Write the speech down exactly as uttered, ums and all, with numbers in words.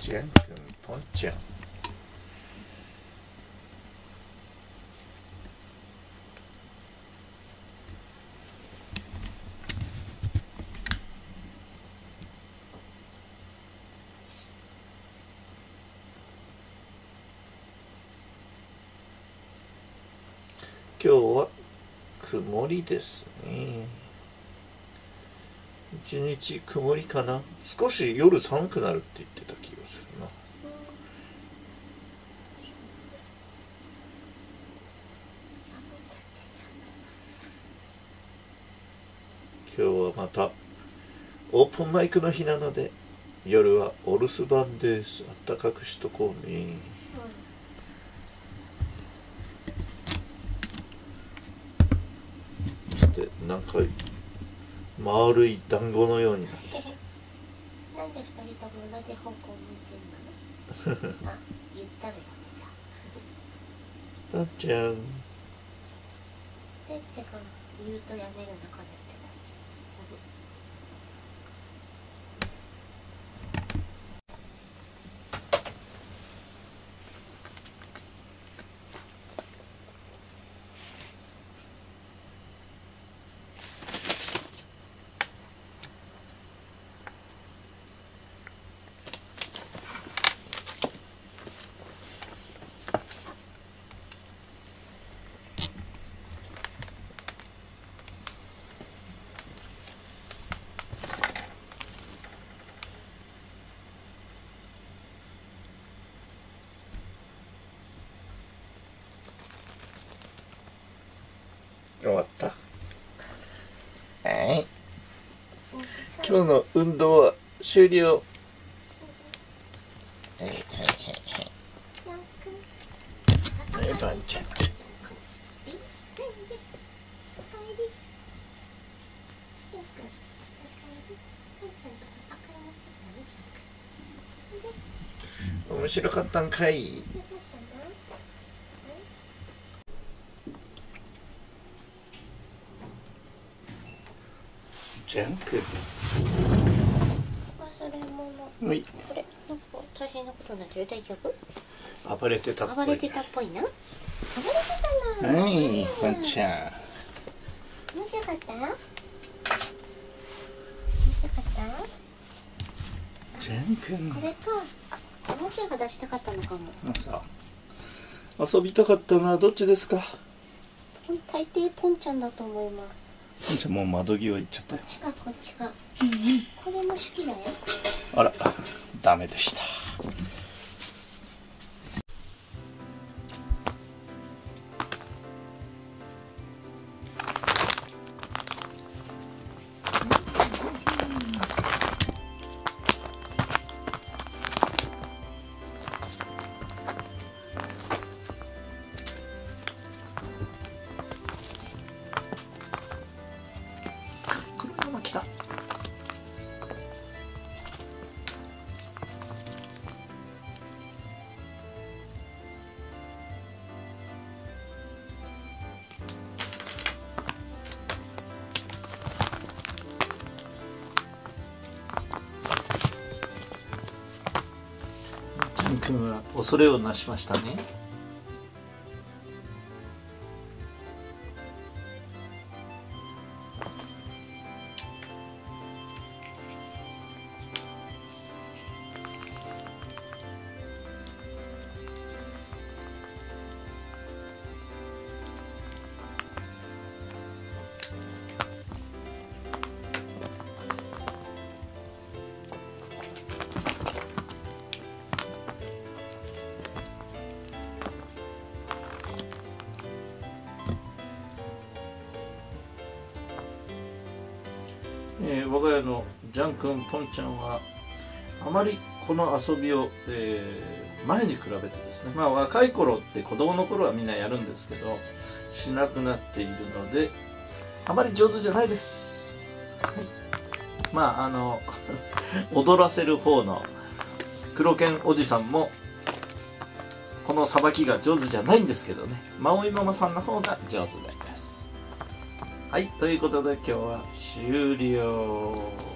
ジェン君ポンちゃん。今日は曇りですね。一日曇りかな。少し夜寒くなるって言ってた気がするな。今日はまたオープンマイクの日なので、夜はお留守番です。あったかくしとこうね。なんか丸い団子のようになって。 なんで二人とも同じ方向向いてんの？あ、言ったらやめた。 たっちゃん。 どうしてこの言うとやめるのこの人たち。 終わった。はい。今日の運動は終了。はいはいはいはい。はい、ばんちゃん。面白かったんかい。ジャンク。 忘れ物。 はい。 これ、なんか大変なことになってる。大丈夫？ 暴れてたっぽい。 暴れてたっぽいな。暴れてたな。 はい、ばんちゃん。 面白かった？面白かった？ ジャン君。 これか。おもちゃが出したかったのかも。 さあ、遊びたかったな。どっちですか？ 大抵ポンちゃんだと思います。 ポンちゃんもう窓際行っちゃったよ。 こっちかこっちか。これも好きだよ。 あら、ダメでした。来た。ジン君は恐れをなしましたね。えー、我が家のジャン君ポンちゃんはあまりこの遊びを、えー、前に比べてですね、まあ若い頃って子供の頃はみんなやるんですけどしなくなっているのであまり上手じゃないです。まああの踊らせる方の黒犬おじさんもこのさばきが上手じゃないんですけどね、マオイママさんの方が上手です。はい、ということで今日は終了。